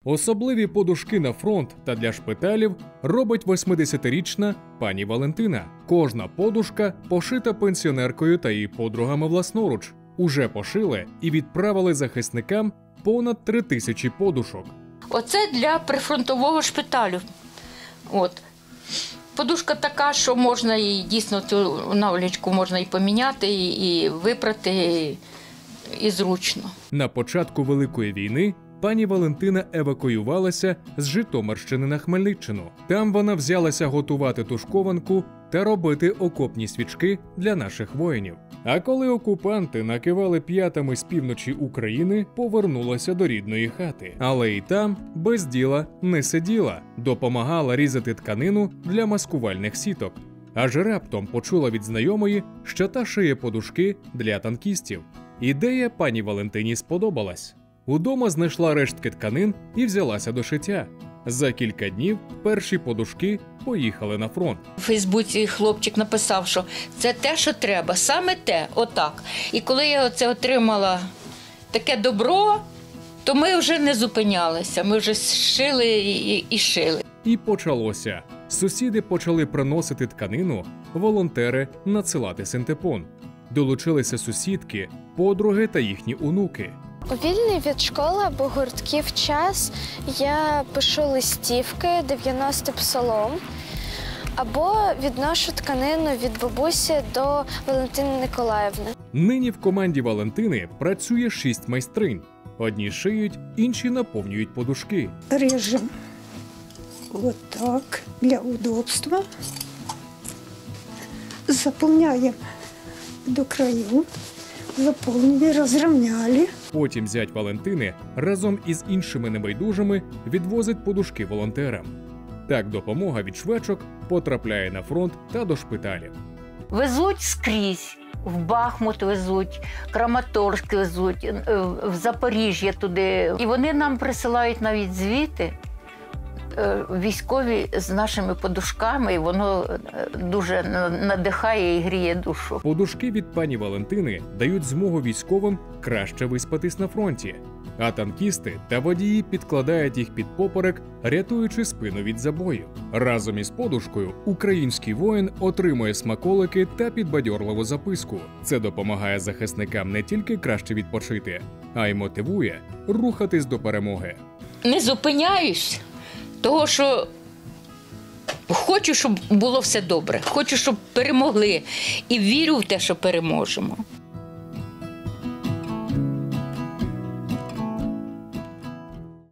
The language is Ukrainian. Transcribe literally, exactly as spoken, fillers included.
Особливі подушки на фронт та для шпиталів робить восьмидесятирічна пані Валентина. Кожна подушка пошита пенсіонеркою та її подругами власноруч. Уже пошили і відправили захисникам понад три тисячі подушок. Оце для прифронтового шпиталю. От. Подушка така, що можна її дійсно цю наволочку можна і поміняти, і випрати, і, і зручно. На початку Великої війни пані Валентина евакуювалася з Житомирщини на Хмельниччину. Там вона взялася готувати тушкованку та робити окопні свічки для наших воїнів. А коли окупанти накивали п'ятами з півночі України, повернулася до рідної хати. Але і там без діла не сиділа. Допомагала різати тканину для маскувальних сіток. Аж раптом почула від знайомої, що та шиє подушки для танкістів. Ідея пані Валентині сподобалась. Удома знайшла рештки тканин і взялася до шиття. За кілька днів перші подушки поїхали на фронт. У Фейсбуці хлопчик написав, що це те, що треба, саме те, отак. І коли я оце отримала таке добро, то ми вже не зупинялися, ми вже шили і, і шили. І почалося. Сусіди почали приносити тканину, волонтери надсилати синтепон. Долучилися сусідки, подруги та їхні онуки. У вільний від школи або гуртків час я пишу листівки, дев'яносто псалом, або відношу тканину від бабусі до Валентини Николаївни. Нині в команді Валентини працює шість майстринь. Одні шиють, інші наповнюють подушки. Режем вот так для удобства. Заполняем до краю. Заповнили, розрівняли. Потім зять Валентини разом із іншими небайдужими відвозить подушки волонтерам. Так допомога від швачок потрапляє на фронт та до шпиталів. Везуть скрізь. В Бахмут везуть, Краматорськ везуть, в Запоріжжя туди. І вони нам присилають навіть звіти військові з нашими подушками, і воно дуже надихає і гріє душу. Подушки від пані Валентини дають змогу військовим краще виспатись на фронті, а танкісти та водії підкладають їх під поперек, рятуючи спину від забою. Разом із подушкою український воїн отримує смаколики та підбадьорливу записку. Це допомагає захисникам не тільки краще відпочити, а й мотивує рухатись до перемоги. Не зупиняюсь. Того, що хочу, щоб було все добре, хочу, щоб перемогли, і вірю в те, що переможемо.